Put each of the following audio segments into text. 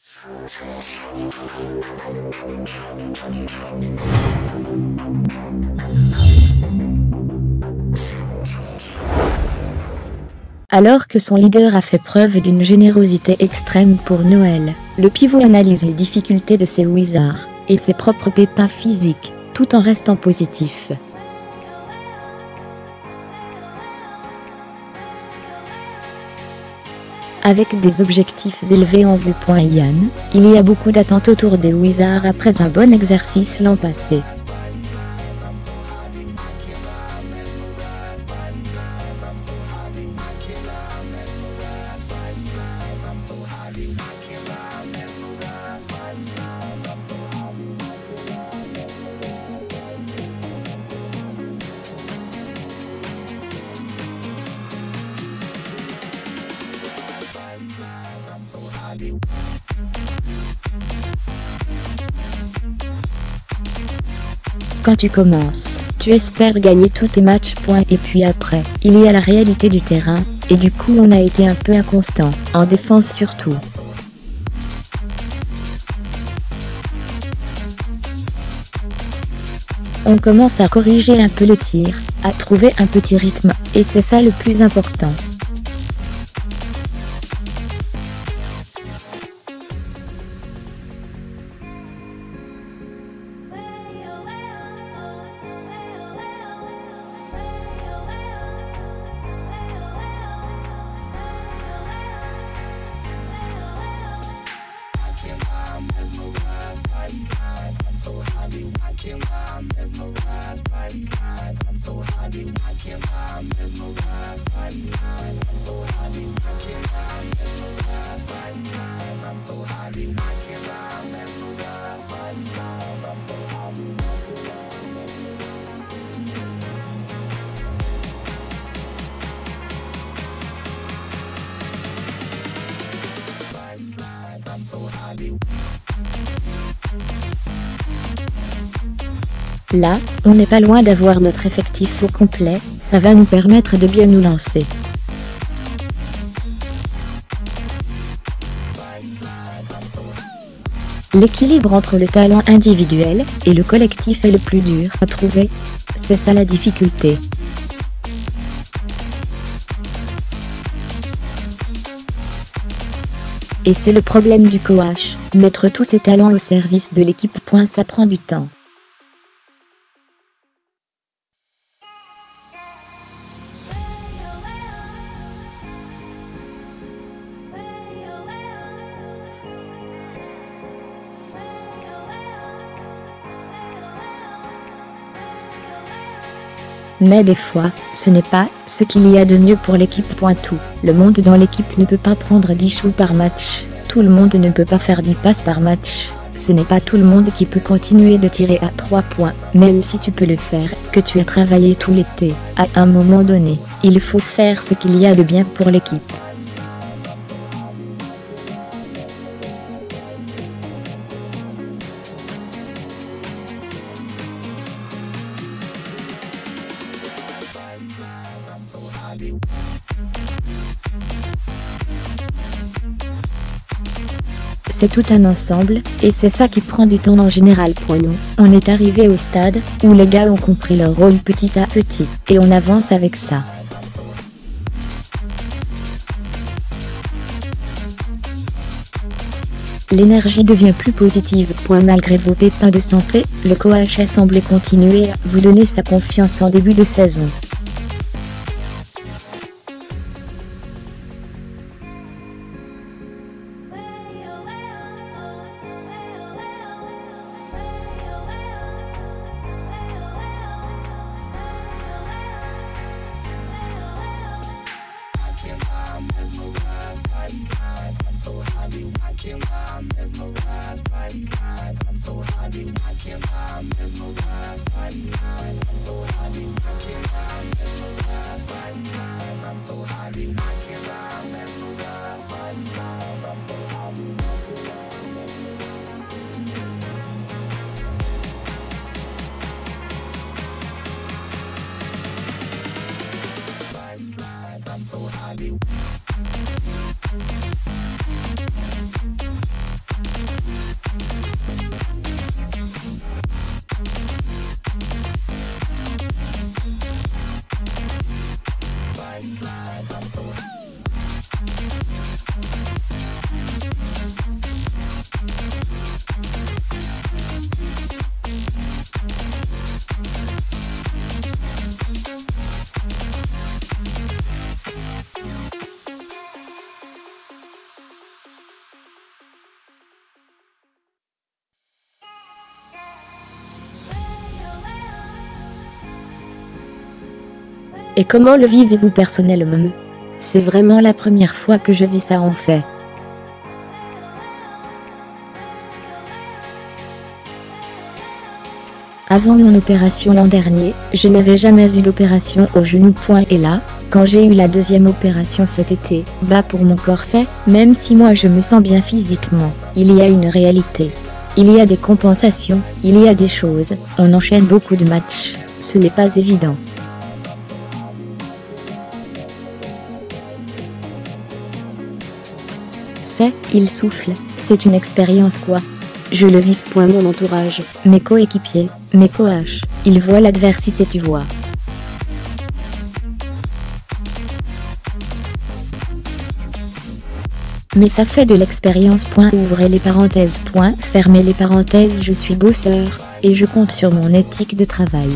Alors que son leader a fait preuve d'une générosité extrême pour Noël, le pivot analyse les difficultés de ses Wizards et ses propres pépins physiques, tout en restant positif. Avec des objectifs élevés en vue. Ian, il y a beaucoup d'attentes autour des Wizards après un bon exercice l'an passé. Quand tu commences, tu espères gagner tous tes matchs. Et puis après, il y a la réalité du terrain, et du coup on a été un peu inconstant, en défense surtout. On commence à corriger un peu le tir, à trouver un petit rythme, et c'est ça le plus important. Là, on n'est pas loin d'avoir notre effectif au complet, ça va nous permettre de bien nous lancer. L'équilibre entre le talent individuel et le collectif est le plus dur à trouver. C'est ça la difficulté. Et c'est le problème du coach, mettre tous ses talents au service de l'équipe. Ça prend du temps. Mais des fois, ce n'est pas ce qu'il y a de mieux pour l'équipe. Tout le monde dans l'équipe ne peut pas prendre 10 shoots par match, tout le monde ne peut pas faire 10 passes par match, ce n'est pas tout le monde qui peut continuer de tirer à 3 points, même si tu peux le faire, que tu as travaillé tout l'été, à un moment donné, il faut faire ce qu'il y a de bien pour l'équipe. C'est tout un ensemble, et c'est ça qui prend du temps en général pour nous. On est arrivé au stade où les gars ont compris leur rôle petit à petit, et on avance avec ça. L'énergie devient plus positive. Malgré vos pépins de santé, le coach a semblé continuer à vous donner sa confiance en début de saison. Et comment le vivez-vous personnellement? C'est vraiment la première fois que je vis ça en fait. Avant mon opération l'an dernier, je n'avais jamais eu d'opération au genou. Et là, quand j'ai eu la deuxième opération cet été, pour mon corset, même si moi je me sens bien physiquement, il y a une réalité. Il y a des compensations, il y a des choses, on enchaîne beaucoup de matchs, ce n'est pas évident. Il souffle, c'est une expérience quoi. Je le vis point mon entourage, mes coéquipiers, mes coachs, ils voient l'adversité tu vois. Mais ça fait de l'expérience. Ouvrez les parenthèses. Fermez les parenthèses. Je suis bosseur, et je compte sur mon éthique de travail.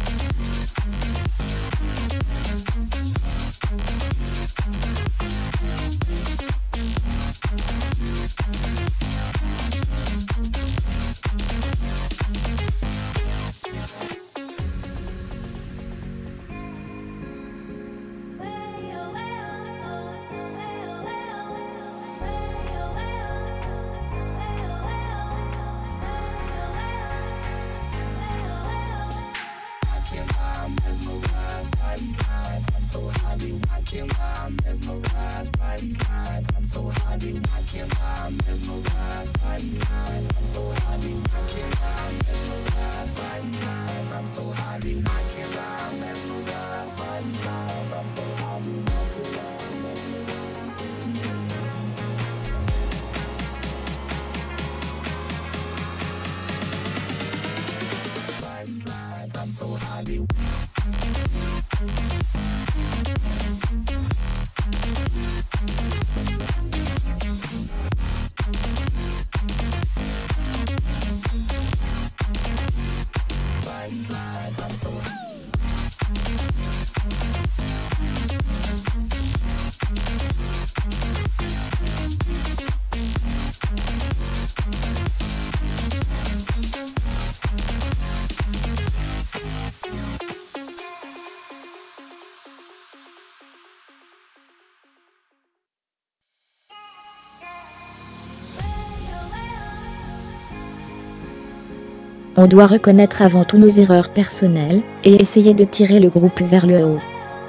On doit reconnaître avant tout nos erreurs personnelles, et essayer de tirer le groupe vers le haut.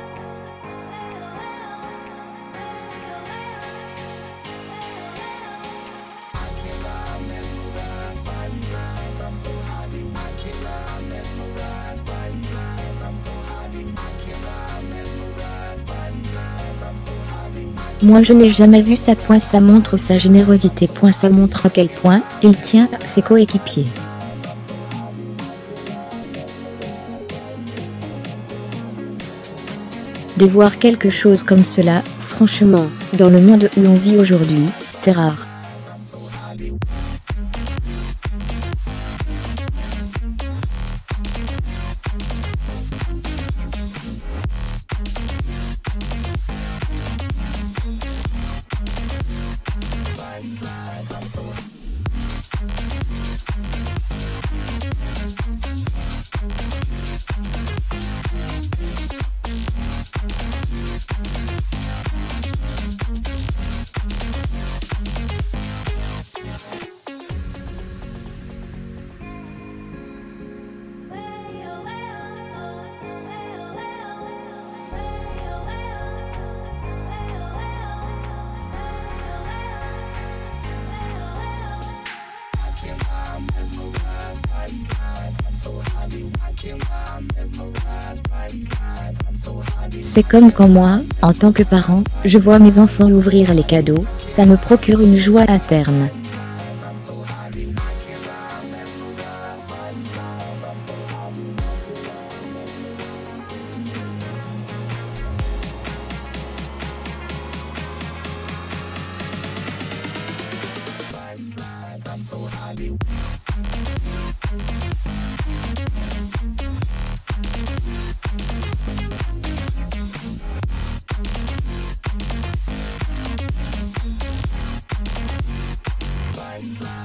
Moi je n'ai jamais vu ça. Ça montre sa générosité. Ça montre à quel point il tient ses coéquipiers. De voir quelque chose comme cela, franchement, dans le monde où on vit aujourd'hui, c'est rare. C'est comme quand moi, en tant que parent, je vois mes enfants ouvrir les cadeaux, ça me procure une joie interne. Bye.